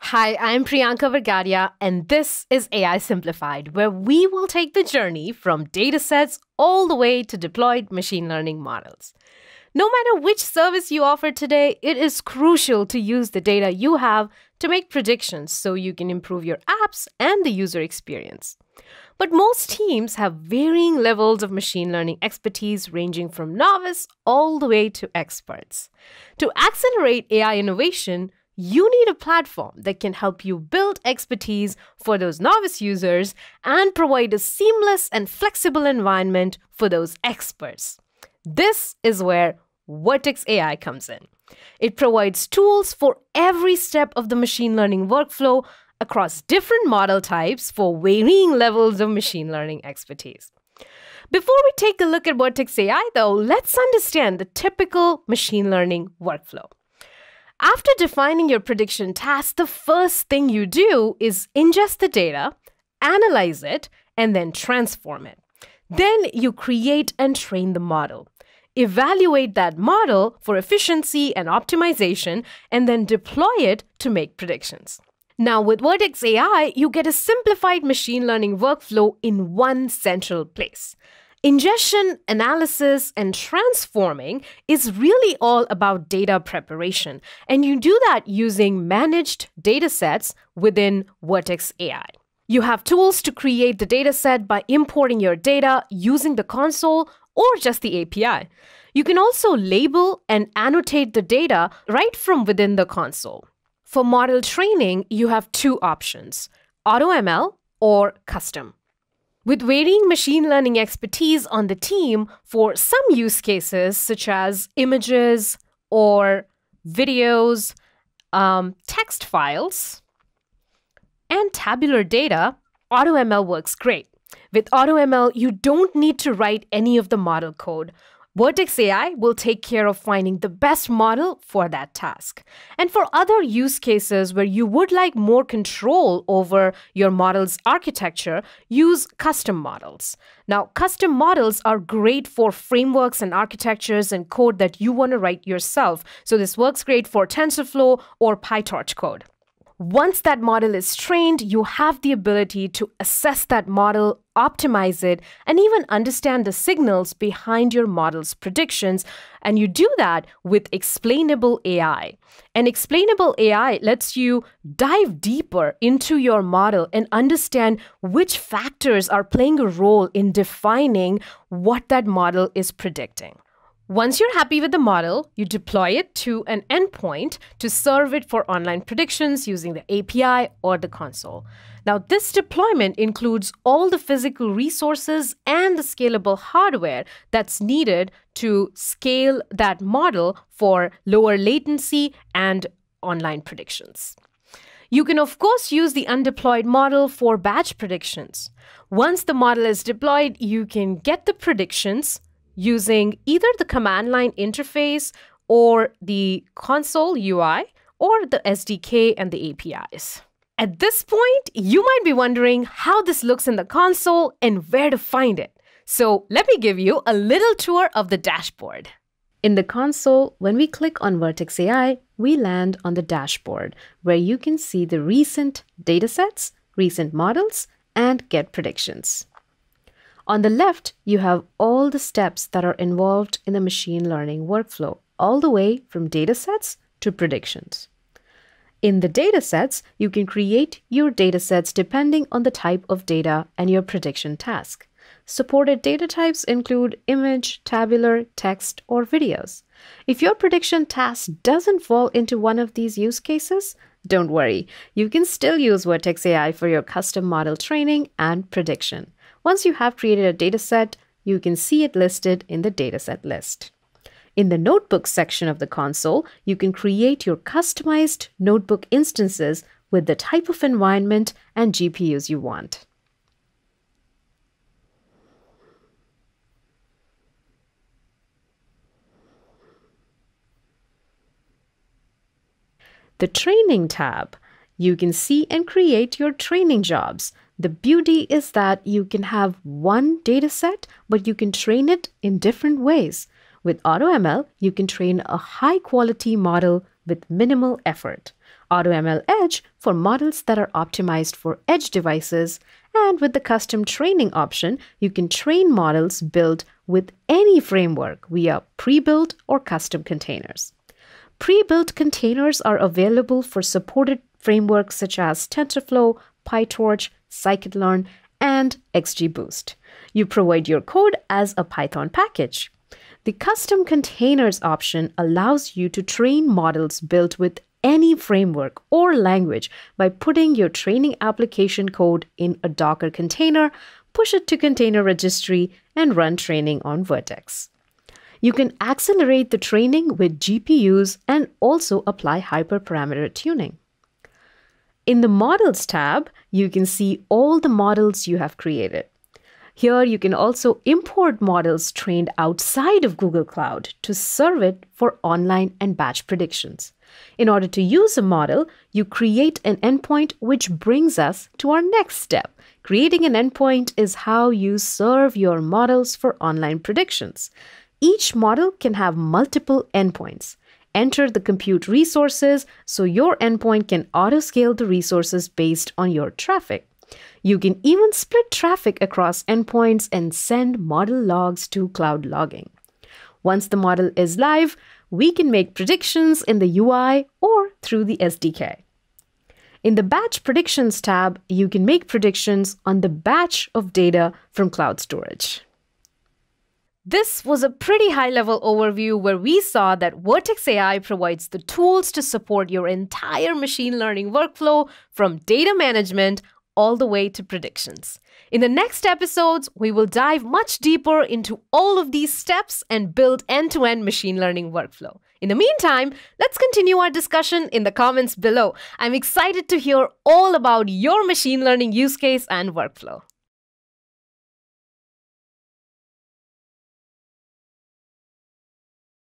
Hi, I'm Priyanka Vergadia, and this is AI Simplified, where we will take the journey from datasets all the way to deployed machine learning models. No matter which service you offer today, it is crucial to use the data you have to make predictions so you can improve your apps and the user experience. But most teams have varying levels of machine learning expertise, ranging from novice all the way to experts. To accelerate AI innovation, you need a platform that can help you build expertise for those novice users and provide a seamless and flexible environment for those experts. This is where Vertex AI comes in. It provides tools for every step of the machine learning workflow across different model types for varying levels of machine learning expertise. Before we take a look at Vertex AI, though, let's understand the typical machine learning workflow. After defining your prediction task, the first thing you do is ingest the data, analyze it, and then transform it. Then you create and train the model. Evaluate that model for efficiency and optimization, and then deploy it to make predictions. Now, with Vertex AI, you get a simplified machine learning workflow in one central place. Ingestion, analysis, and transforming is really all about data preparation, and you do that using managed datasets within Vertex AI. You have tools to create the dataset by importing your data using the console or just the API. You can also label and annotate the data right from within the console. For model training, you have two options: AutoML or custom. With varying machine learning expertise on the team, for some use cases such as images or videos, text files, and tabular data, AutoML works great. With AutoML, you don't need to write any of the model code. Vertex AI will take care of finding the best model for that task. And for other use cases where you would like more control over your model's architecture, use custom models. Now, custom models are great for frameworks and architectures and code that you want to write yourself. So this works great for TensorFlow or PyTorch code. Once that model is trained, you have the ability to assess that model, optimize it, and even understand the signals behind your model's predictions. And you do that with explainable AI. And explainable AI lets you dive deeper into your model and understand which factors are playing a role in defining what that model is predicting. Once you're happy with the model, you deploy it to an endpoint to serve it for online predictions using the API or the console. Now, this deployment includes all the physical resources and the scalable hardware that's needed to scale that model for lower latency and online predictions. You can, of course, use the undeployed model for batch predictions. Once the model is deployed, you can get the predictions using either the command line interface or the console UI or the SDK and the APIs. At this point, you might be wondering how this looks in the console and where to find it. So let me give you a little tour of the dashboard. In the console, when we click on Vertex AI, we land on the dashboard where you can see the recent datasets, recent models, and get predictions. On the left, you have all the steps that are involved in the machine learning workflow, all the way from datasets to predictions. In the datasets, you can create your datasets depending on the type of data and your prediction task. Supported data types include image, tabular, text, or videos. If your prediction task doesn't fall into one of these use cases, don't worry. You can still use Vertex AI for your custom model training and prediction. Once you have created a dataset, you can see it listed in the dataset list. In the notebook section of the console, you can create your customized notebook instances with the type of environment and GPUs you want. The Training tab, you can see and create your training jobs. The beauty is that you can have one dataset, but you can train it in different ways. With AutoML, you can train a high-quality model with minimal effort. AutoML Edge for models that are optimized for edge devices, and with the custom training option, you can train models built with any framework via pre-built or custom containers. Pre-built containers are available for supported frameworks such as TensorFlow, PyTorch, scikit-learn, and XGBoost. You provide your code as a Python package. The custom containers option allows you to train models built with any framework or language by putting your training application code in a Docker container, push it to container registry, and run training on Vertex. You can accelerate the training with GPUs and also apply hyperparameter tuning. In the Models tab, you can see all the models you have created. Here, you can also import models trained outside of Google Cloud to serve it for online and batch predictions. In order to use a model, you create an endpoint, which brings us to our next step. Creating an endpoint is how you serve your models for online predictions. Each model can have multiple endpoints. Enter the compute resources so your endpoint can auto-scale the resources based on your traffic. You can even split traffic across endpoints and send model logs to cloud logging. Once the model is live, we can make predictions in the UI or through the SDK. In the Batch Predictions tab, you can make predictions on the batch of data from cloud storage. This was a pretty high-level overview where we saw that Vertex AI provides the tools to support your entire machine learning workflow from data management all the way to predictions. In the next episodes, we will dive much deeper into all of these steps and build end-to-end machine learning workflow. In the meantime, let's continue our discussion in the comments below. I'm excited to hear all about your machine learning use case and workflow.